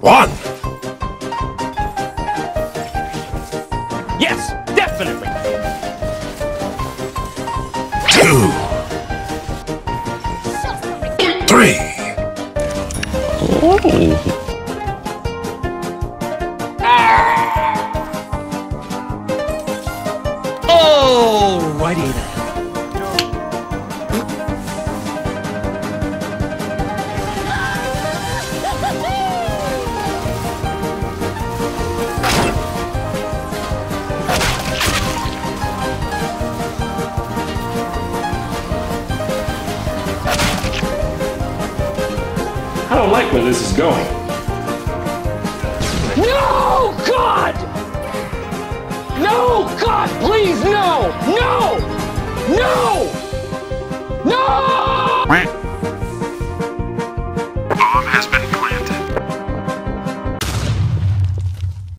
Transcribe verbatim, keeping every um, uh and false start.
One. Yes, definitely. Two. Three. Oh. Alrighty then. I don't like where this is going. No, God! No, God, please, no! No! No! No!